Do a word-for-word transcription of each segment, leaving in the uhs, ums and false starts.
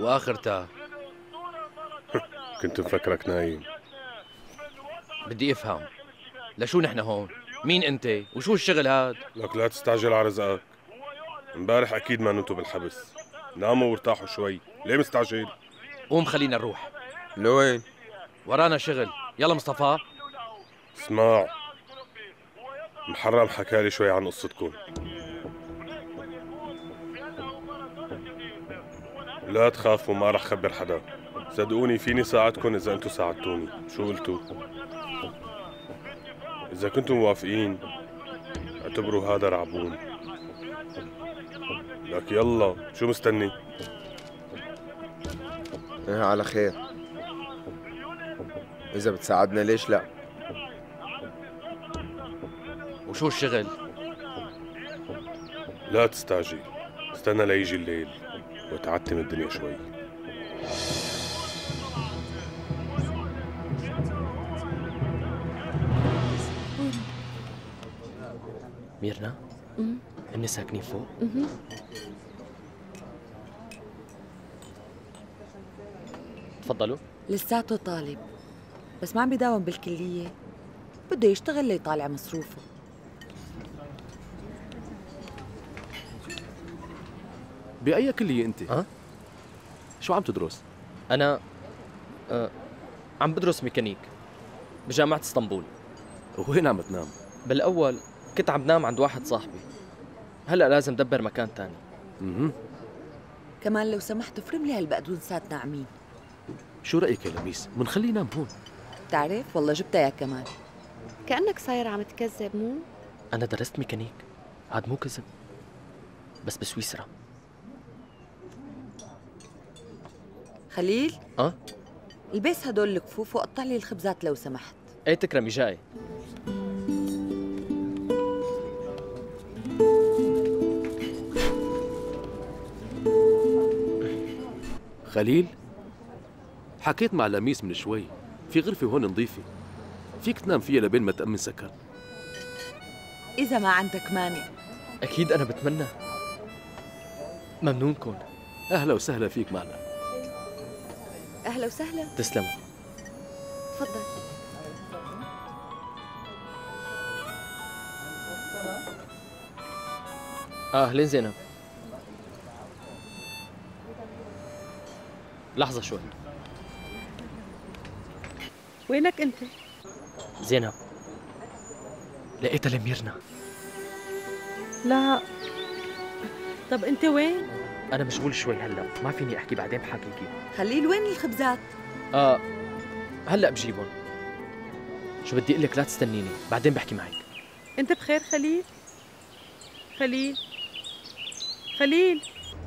واخر تاء. كنت مفكرك نايم. بدي افهم، لشو نحن هون؟ مين انت؟ وشو الشغل هاد؟ لك لا تستعجل على رزقك. امبارح اكيد ما نمتوا بالحبس. ناموا وارتاحوا شوي، ليه مستعجل؟ قوم خلينا نروح. لوين؟ ورانا شغل، يلا مصطفى. اسمع، محرم حكالي شوي عن قصتكم. لا تخافوا، ما رح خبر حدا. صدقوني فيني ساعدكم إذا أنتوا ساعدتوني. شو قلتوا؟ إذا كنتم موافقين اعتبروا هذا رعبون. لك يلا، شو مستني؟ ايه على خير. إذا بتساعدنا ليش لا؟ وشو الشغل؟ لا تستعجل، استنى ليجي الليل وتعتم الدنيا شوي. ميرنا؟ هن ساكنين فوق؟ تفضلوا. لساته طالب، بس ما عم بيداوم بالكلية، بده يشتغل ليطالع مصروفه. بأي كلية أنت؟ ها؟ شو عم تدرس؟ أنا أه عم بدرس ميكانيك بجامعة اسطنبول. وين عم تنام؟ بالأول كنت عم نام عند واحد صاحبي، هلأ لازم دبر مكان تاني. اها. كمان لو سمحت فرم لي هالبقدونسات ناعمين. شو رأيك يا لميس؟ منخليه ينام هون. بتعرف والله جبتها يا كمان. كأنك صاير عم تكذب مو؟ أنا درست ميكانيك، هاد مو كذب، بس بسويسرا. خليل؟ أه؟ البس هدول الكفوف وقطع لي الخبزات لو سمحت. ايه تكرمي، جاي. خليل، حكيت مع لميس من شوي، في غرفة هون نظيفة، فيك تنام فيها لبين ما تأمن سكن. إذا ما عندك مانع. أكيد أنا بتمنى. ممنونكم. أهلا وسهلا فيك معنا. أهلا وسهلا. تسلموا. تفضل. آه أهلين زينب. لحظة شوي. وينك أنت؟ زينب، لقيتها لميرنا. لا. طب أنت وين؟ أنا مشغول شوي هلا، ما فيني أحكي، بعدين بحكيكي. خليل وين الخبزات؟ آه هلا بجيبهم. شو بدي أقول لك، لا تستنيني، بعدين بحكي معك. أنت بخير خليل؟ خليل؟ خليل؟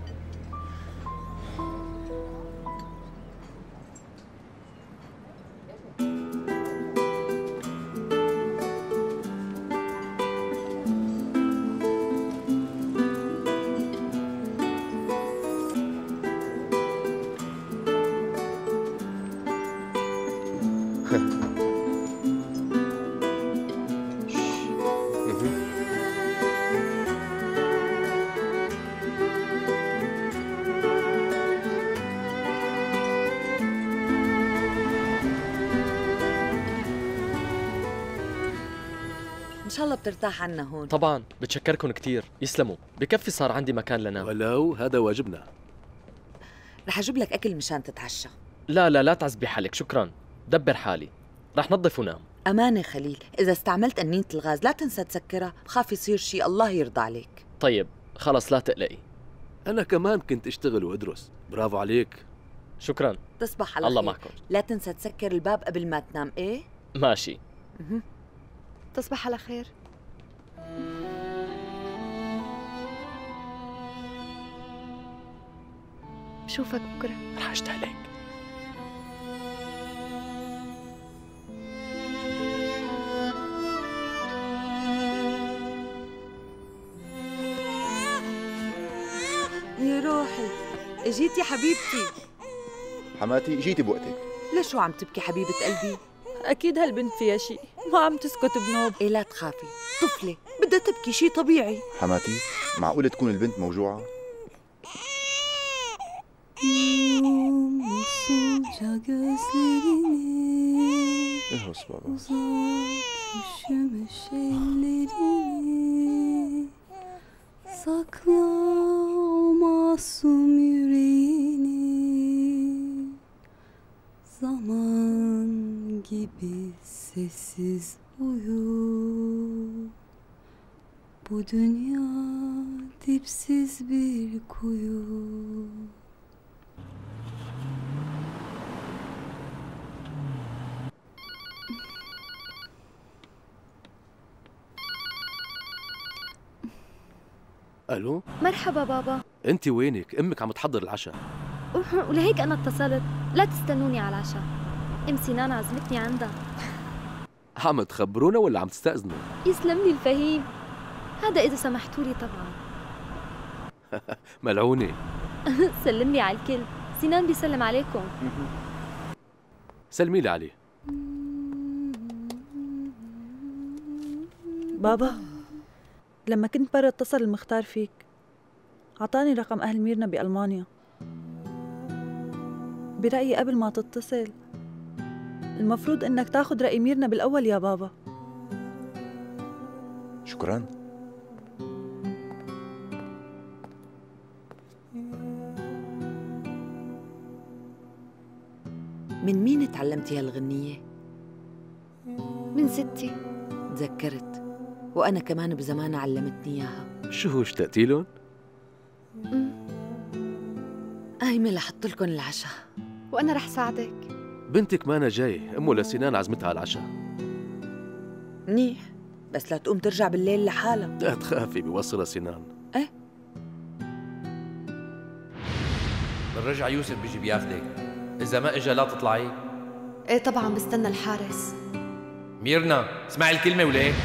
إن شاء الله بترتاح عنا هون. طبعا، بتشكركم كتير، يسلموا، بكفي صار عندي مكان لنام. ولو هذا واجبنا. رح أجيب لك أكل مشان تتعشى. لا لا لا تعذبي حالك، شكرا، دبر حالي، رح نظف ونام. أمانة خليل، إذا استعملت قنينة الغاز لا تنسى تسكرها، بخاف يصير شيء الله يرضى عليك. طيب خلص لا تقلقي. أنا كمان كنت أشتغل وأدرس، برافو عليك. شكرا. تصبح على الله خير. معكم. لا تنسى تسكر الباب قبل ما تنام. إيه؟ ماشي. مه. تصبح على خير. بشوفك بكرة. رح أشتاق لك. يا روحي، اجيت يا حبيبتي. حماتي جيتي بوقتك. ليش عم تبكي حبيبة قلبي؟ أكيد هالبنت فيها شيء، ما عم تسكت بنوب. إيه لا تخافي، طفلة بدها تبكي، شيء طبيعي. حماتي معقولة تكون البنت موجوعة؟ Usulca gözlerini اهوس بابا. uzat üşümüş ellerini sakla o masum yüreğini zaman gibi sessiz uyu bu dünya dipsiz bir kuyu. الو، مرحبا بابا. انت وينك؟ امك عم تحضر العشاء. ولهيك انا اتصلت، لا تستنوني على العشاء. ام سنان عزمتني عندها. عم تخبرونا ولا عم تستأذنوا؟ يسلم لي الفهيم، هذا اذا سمحتوا لي طبعا. ملعونة. سلم لي على الكل، سنان بيسلم عليكم. سلمي لي عليه. بابا، لما كنت برا اتصل المختار فيك، عطاني رقم أهل ميرنا بألمانيا. برأيي قبل ما تتصل المفروض إنك تاخد رأي ميرنا بالأول يا بابا. شكرا. من مين تعلمتي هالغنية؟ من ستي. تذكرت، وأنا كمان بزمان علمتني إياها. شو اشتقتي لهم؟ قايمة لحط لكم العشاء. وانا رح ساعدك. بنتك مانا جاي، امه لسنان عزمتها على العشاء. منيح، بس لا تقوم ترجع بالليل لحالها. لا تخافي، بيوصلها سنان. ايه بالرجع يوسف بيجي بياخدك، إذا ما إجا لا تطلعي. ايه طبعا بستنى الحارس. ميرنا اسمعي الكلمة ولا إيه؟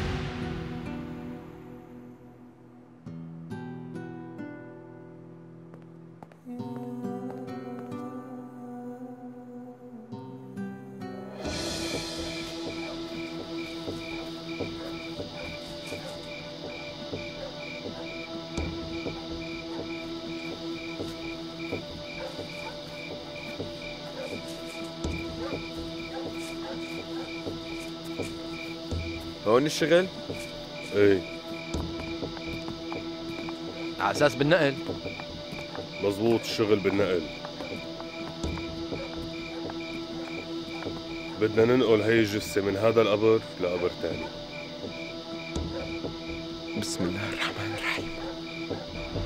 هون الشغل؟ ايه على أساس بالنقل. مزبوط، الشغل بالنقل. بدنا ننقل هي الجثة من هذا القبر لقبر تاني. بسم الله الرحمن الرحيم.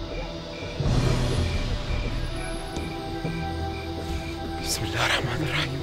بسم الله الرحمن الرحيم.